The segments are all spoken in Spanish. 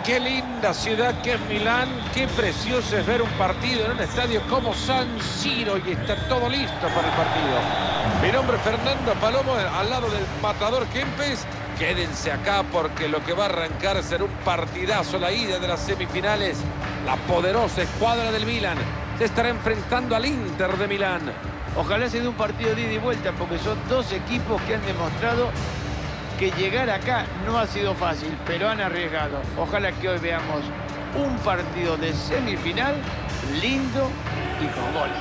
Qué linda ciudad que es Milán, qué precioso es ver un partido en un estadio como San Siro y está todo listo para el partido. Mi nombre es Fernando Palomo, al lado del matador Kempes. Quédense acá porque lo que va a arrancar será un partidazo, la ida de las semifinales. La poderosa escuadra del Milan se estará enfrentando al Inter de Milán. Ojalá se dé un partido de ida y vuelta porque son dos equipos que han demostrado que llegar acá no ha sido fácil, pero han arriesgado. Ojalá que hoy veamos un partido de semifinal lindo y con goles.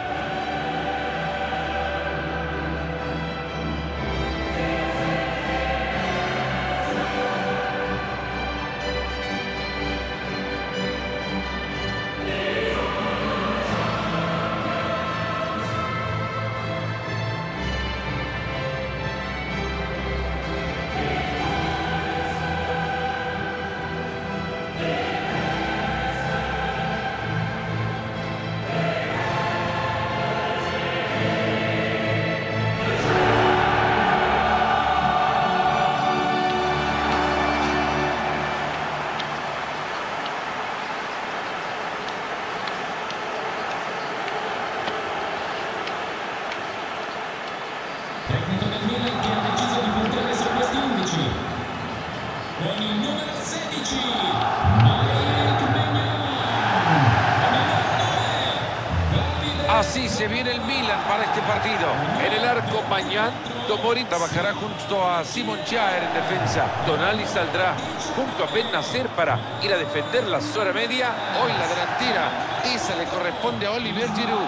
Así se viene el Milan para este partido. En el arco, Mañán, Tomori trabajará junto a Simon Kjaer en defensa. Tonali saldrá junto a Ben Nacer para ir a defender la zona media. Hoy la delantera, esa le corresponde a Olivier Giroud.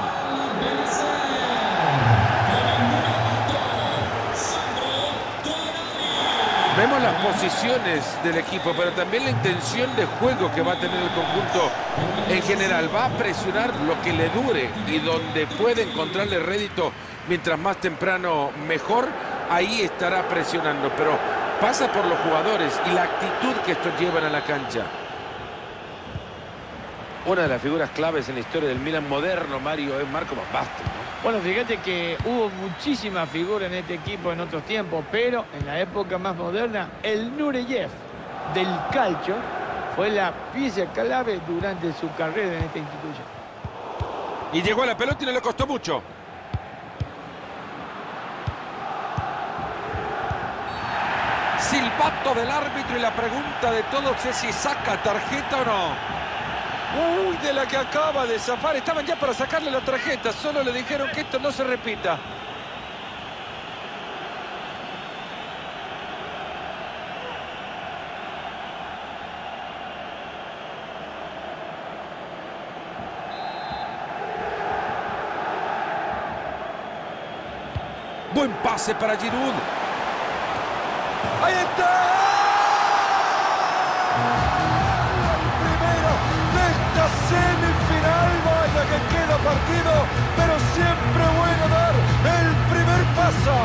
Vemos las posiciones del equipo, pero también la intención de juego que va a tener el conjunto en general. Va a presionar lo que le dure y donde puede encontrarle rédito mientras más temprano mejor, ahí estará presionando. Pero pasa por los jugadores y la actitud que estos llevan a la cancha. Una de las figuras claves en la historia del Milan moderno, Mario, es Marco Van Basten, ¿no? Bueno, fíjate que hubo muchísimas figuras en este equipo en otros tiempos, pero en la época más moderna, el Nureyev del calcio fue la pieza clave durante su carrera en esta institución. Y llegó a la pelota y no le costó mucho. Silbato del árbitro y la pregunta de todos es si saca tarjeta o no. Uy, de la que acaba de zafar. Estaban ya para sacarle la tarjeta. Solo le dijeron que esto no se repita. Buen pase para Giroud. ¡Ahí está! Semifinal, vaya que queda partido, pero siempre bueno dar el primer paso.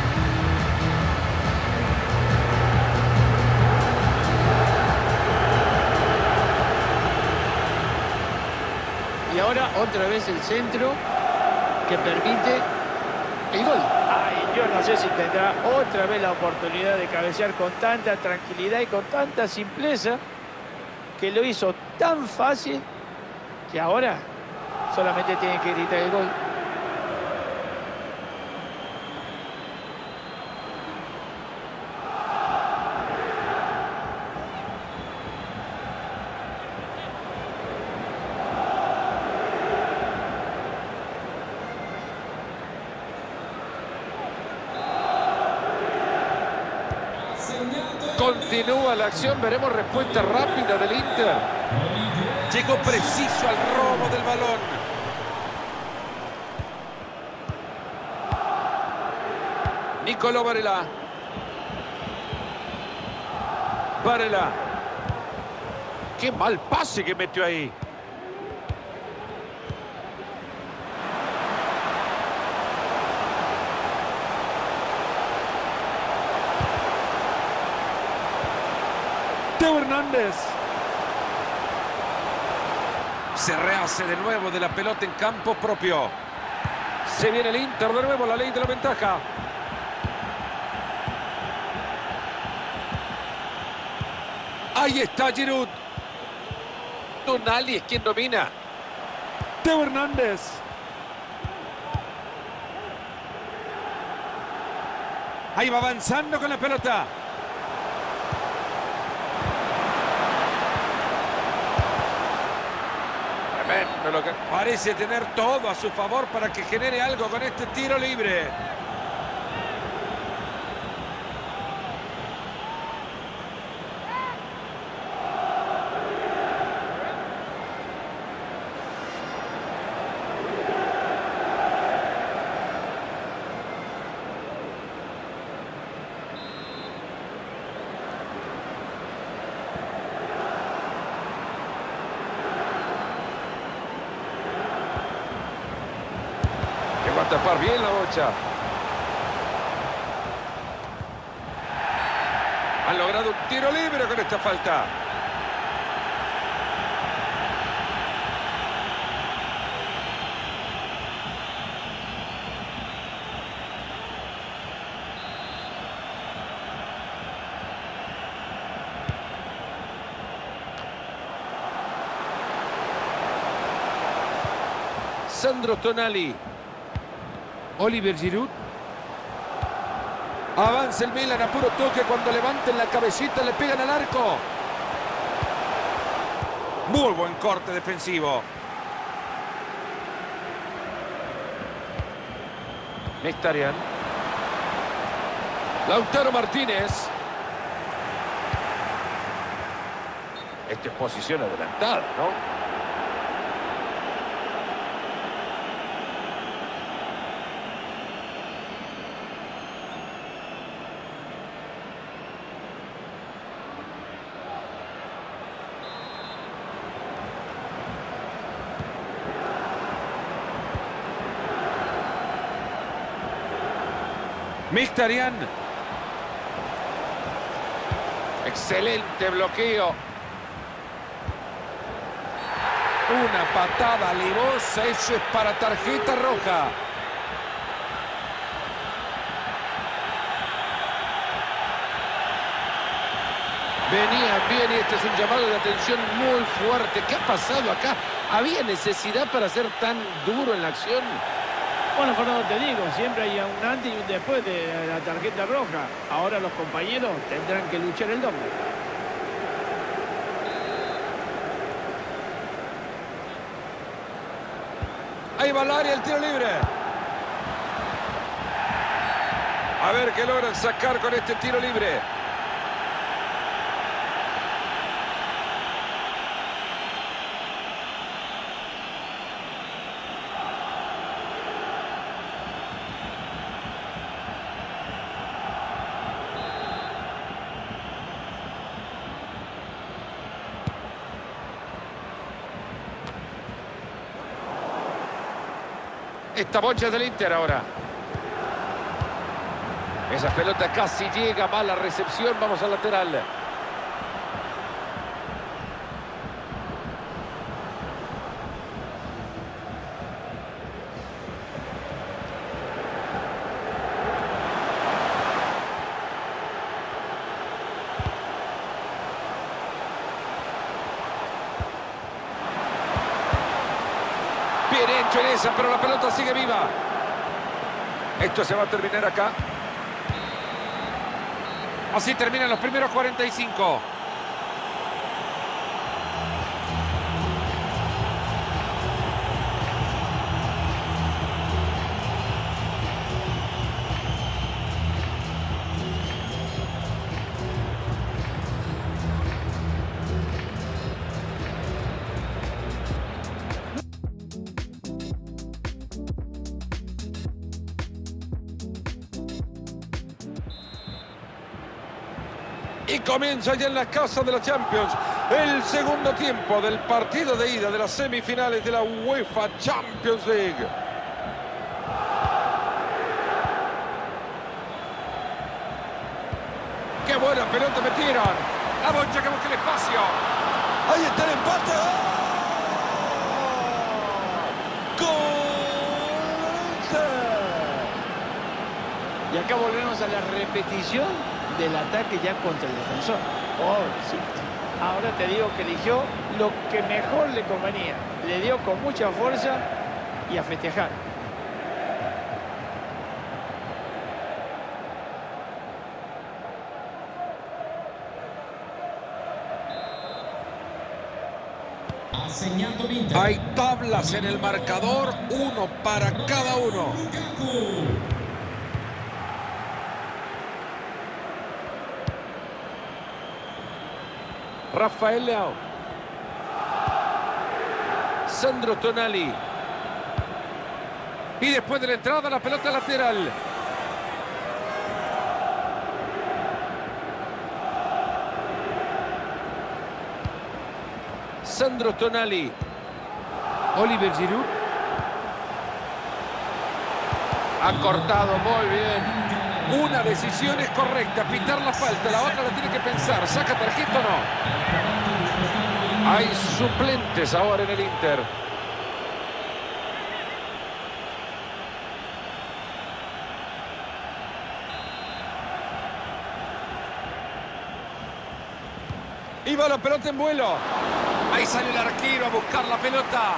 Y ahora otra vez el centro que permite el gol. Ay, yo no sé si tendrá otra vez la oportunidad de cabecear con tanta tranquilidad y con tanta simpleza, que lo hizo tan fácil que ahora solamente tiene que gritar el gol. Continúa la acción, veremos respuesta rápida del Inter. Llegó preciso al robo del balón. Nicolò Barella. Barella. Qué mal pase que metió ahí. Teo Hernández. Se rehace de nuevo de la pelota en campo propio. Se viene el Inter de nuevo, la ley de la ventaja. Ahí está Giroud. Tonali es quien domina. Teo Hernández. Ahí va avanzando con la pelota. Tremendo lo que parece tener todo a su favor para que genere algo con este tiro libre. Va a tapar bien la bocha. Han logrado un tiro libre con esta falta. Sandro Tonali. Oliver Giroud. Avanza el Milan a puro toque. Cuando levanten la cabecita le pegan al arco. Muy buen corte defensivo. Mkhitaryan. Lautaro Martínez. Esta es posición adelantada, ¿no? Mkhitaryan. Excelente bloqueo. Una patada alevosa. Eso es para tarjeta roja. Venía bien y este es un llamado de atención muy fuerte. ¿Qué ha pasado acá? ¿Había necesidad para ser tan duro en la acción? Bueno, Fernando, te digo, siempre hay un antes y un después de la tarjeta roja. Ahora los compañeros tendrán que luchar el doble. Ahí va al área el tiro libre. A ver qué logran sacar con este tiro libre. Esta bocha es del Inter ahora. Esa pelota casi llega, mala recepción, vamos al lateral. Bien hecho en esa, pero la pelota sigue viva. Esto se va a terminar acá. Así terminan los primeros 45. Y comienza ya en la casa de la Champions el segundo tiempo del partido de ida de las semifinales de la UEFA Champions League. ¡Qué buena pelota metieron! La bocha que busca el espacio. Ahí está el empate. ¡Gol! Y acá volvemos a la repetición del ataque ya contra el defensor. Pobrecito. Ahora te digo que eligió lo que mejor le convenía. Le dio con mucha fuerza y a festejar. Hay tablas en el marcador, uno para cada uno. Rafael Leao. Sandro Tonali. Y después de la entrada, la pelota lateral. Sandro Tonali. Oliver Giroud. Ha cortado muy bien. Una decisión es correcta, pitar la falta. La otra la tiene que pensar. ¿Saca tarjeta o no? Hay suplentes ahora en el Inter. Y va la pelota en vuelo. Ahí sale el arquero a buscar la pelota.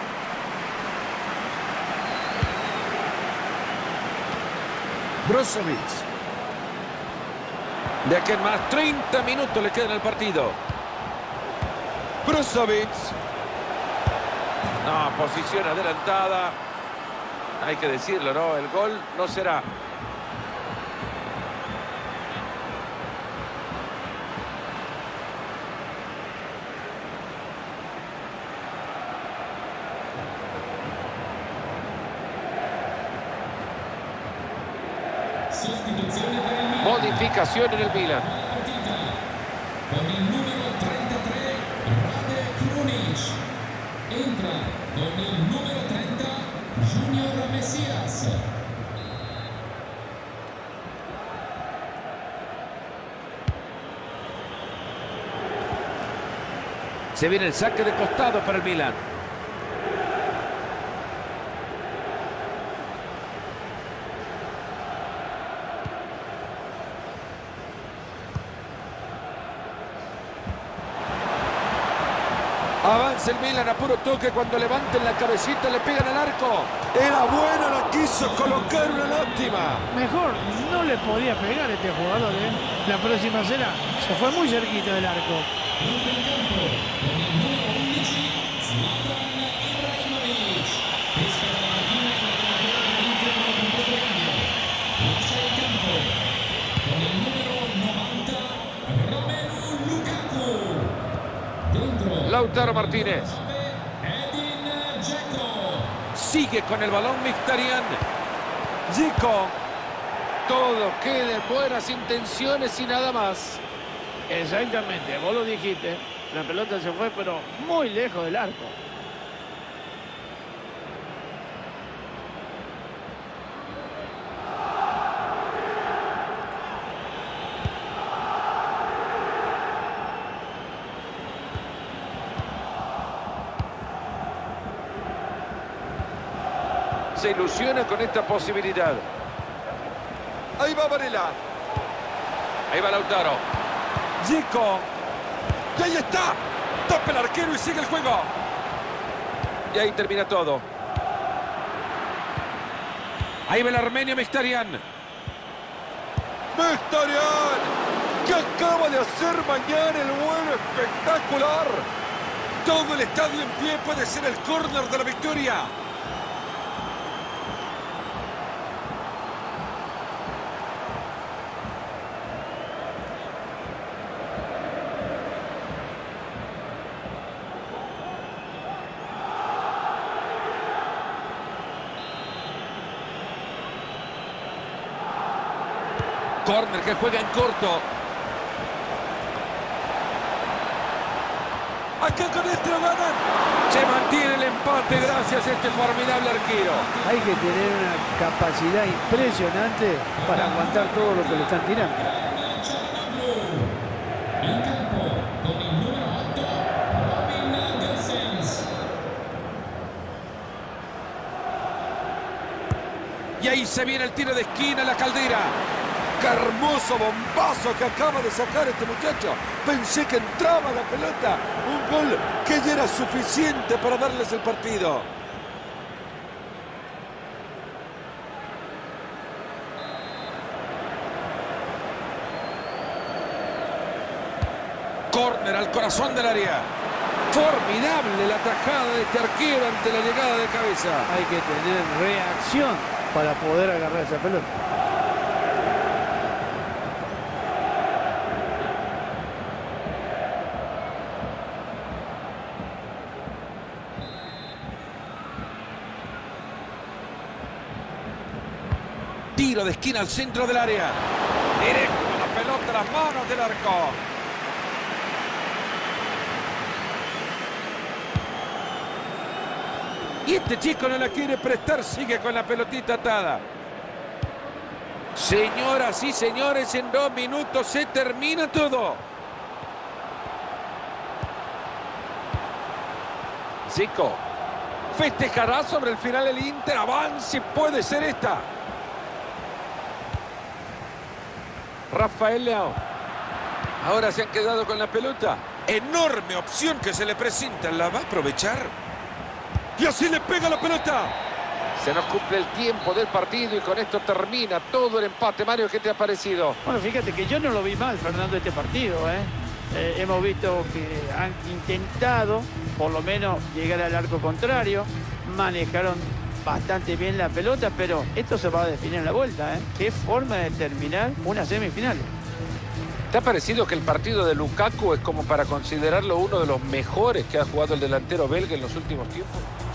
Brozovic. De aquí en más, 30 minutos le quedan al partido. Brozovic. No, posición adelantada. Hay que decirlo, ¿no? El gol no será. Modificación en el Milan. Con el número 33, Rade Krunic. Entra con el número 30, Junior Mesías. Se viene el saque de costado para el Milan. Avanza el Milan a puro toque. Cuando levanten la cabecita le pegan al arco. Era buena, la quiso colocar, una lástima. Mejor no le podía pegar a este jugador, ¿eh? La próxima será. Se fue muy cerquita del arco. Entra en campo con el número 11, Zlatan Ibrahimovic. Pesca la máquina con la delantera del Inter con completo cambio. Pasa el campo con el número 90, Romelu Lukaku. Dentro. Lautaro Martínez. Edin Dzeko. Sigue con el balón Mkhitaryan. Dzeko. Todo queda en buenas intenciones y nada más. Exactamente, vos lo dijiste. La pelota se fue, pero muy lejos del arco. Se ilusiona con esta posibilidad. Ahí va Varela. Ahí va Lautaro. Dzeko. Y ahí está. Tapa el arquero y sigue el juego. Y ahí termina todo. Ahí va el armenio Mkhitaryan. Mkhitaryan, que acaba de hacer mañana el vuelo espectacular. Todo el estadio en pie, puede ser el córner de la victoria. Córner que juega en corto. Acá con este lo ganan. Se mantiene el empate gracias a este formidable arquero. Hay que tener una capacidad impresionante para aguantar todo lo que le están tirando. En campo con el número 8, Robin Gosens. Y ahí se viene el tiro de esquina, la Caldera. ¡Qué hermoso bombazo que acaba de sacar este muchacho! Pensé que entraba la pelota. Un gol que ya era suficiente para darles el partido. Córner al corazón del área. Formidable la tajada de este arquero ante la llegada de cabeza. Hay que tener reacción para poder agarrar esa pelota. Tiro de esquina al centro del área. Directo la pelota a las manos del arco. Y este chico no la quiere prestar, sigue con la pelotita atada. Señoras y señores, en 2 minutos se termina todo. Zico festejará sobre el final el Inter. Avance, puede ser esta. Rafael Leao. Ahora se han quedado con la pelota. Enorme opción que se le presenta. ¿La va a aprovechar? Y así le pega la pelota. Se nos cumple el tiempo del partido y con esto termina todo el empate. Mario, ¿qué te ha parecido? Bueno, fíjate que yo no lo vi mal, Fernando, este partido. Hemos visto que han intentado, por lo menos, llegar al arco contrario. Manejaron bastante bien la pelota, pero esto se va a definir en la vuelta. Qué forma de terminar una semifinal. ¿Te ha parecido que el partido de Lukaku es como para considerarlo uno de los mejores que ha jugado el delantero belga en los últimos tiempos?